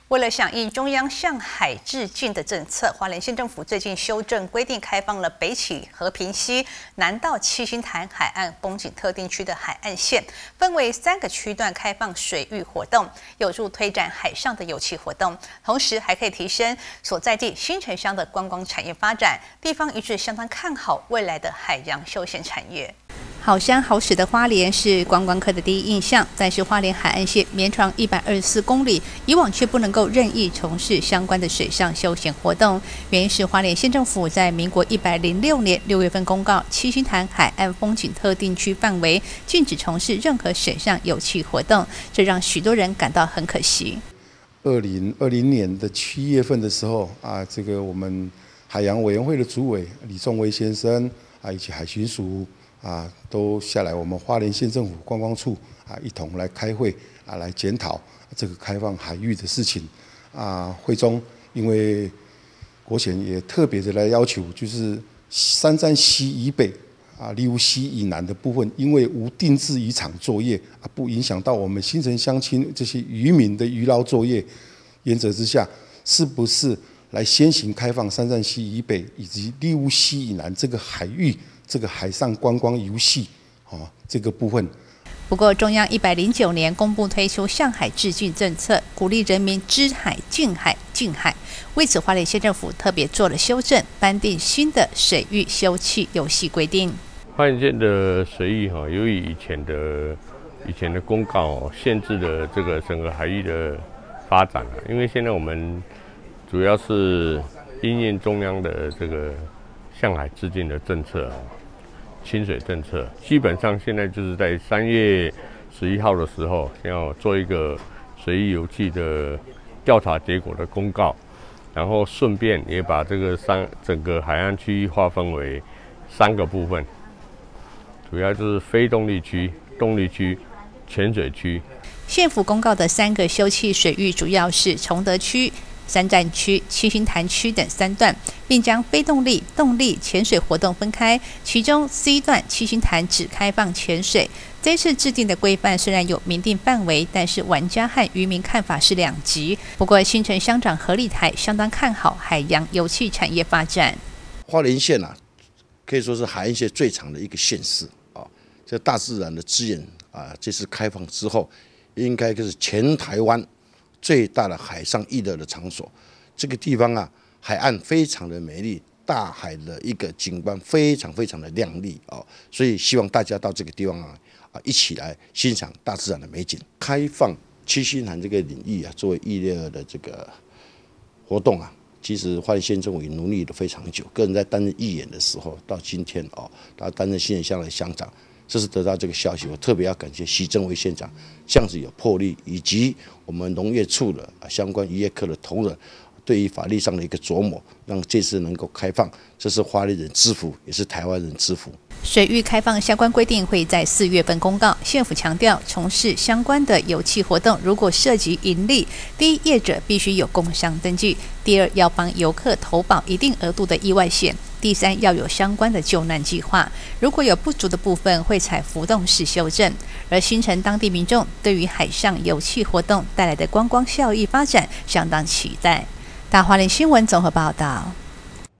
为了响应中央向海致敬的政策，花莲县政府最近修正规定，开放了北起和平溪，南到七星潭海岸风景特定区的海岸线，分为3个区段开放水域活动，有助推展海上的油气活动，同时还可以提升所在地新城乡的观光产业发展。地方一致相当看好未来的海洋休闲产业。好山好水的花莲是观光客的第一印象，但是花莲海岸线绵长124公里，以往却不能够任意从事相关的水上休闲活动。原因是花莲县政府在民国106年6月份公告，七星潭海岸风景特定区范围禁止从事任何水上油气活动，这让许多人感到很可惜。 2020年的7月份的时候这个我们海洋委员会的主委李仲威先生以及海巡署都下来我们花莲县政府观光处一同来开会来检讨这个开放海域的事情会中因为国险也特别的来要求，就是三站溪以北利乌溪以南的部分，因为无定置渔场作业不影响到我们新城乡亲这些渔民的渔捞作业，原则之下，是不是来先行开放三站溪以北以及利乌溪以南这个海域？这个海上观光游戏这个部分。 不过，中央109年公布推出向海致敬政策，鼓励人民知海、敬海、近海。为此，花莲县政府特别做了修正，颁定新的水域休憩游戏规定。 花莲县的水域由于以前的公告限制了这个整个海域的发展因为现在我们主要是因应中央的这个向海致敬的政策清水政策，基本上现在就是在3月11号的时候，要做一个水域游憩的调查结果的公告，然后顺便也把这个整个海岸区域划分为3个部分，主要就是非动力区、动力区、浅水区。 县府公告的3个休憩水域，主要是崇德区、三站区、七星潭区等3段，并将非动力、动力潜水活动分开。其中 C 段七星潭只开放潜水。这次制定的规范虽然有明定范围，但是玩家和渔民看法是2极。不过，新城乡长何立台相当看好海洋油气产业发展。 花莲县可以说是海岸线最长的一个县市这大自然的资源这次开放之后，应该就是全台湾最大的海上娱乐的场所。这个地方海岸非常的美丽，大海的一个景观非常非常的亮丽所以希望大家到这个地方一起来欣赏大自然的美景。开放七星潭这个领域作为娱乐的这个活动其实花莲县政府也努力了非常久。个人在担任议员的时候，到今天他担任新城乡的乡长。这是得到这个消息，我特别要感谢徐正伟县长这样子有魄力，以及我们农业处的相关渔业科的同仁对于法律上的一个琢磨，让这次能够开放，这是花莲人之福，也是台湾人之福。 水域开放相关规定会在4月份公告。县府强调，从事相关的油气活动，如果涉及盈利，第一，业者必须有工商登记；第2，要帮游客投保一定额度的意外险；第3，要有相关的救难计划。如果有不足的部分，会采浮动式修正。而新城当地民众对于海上油气活动带来的观光效益发展相当期待。大花莲新闻综合报道。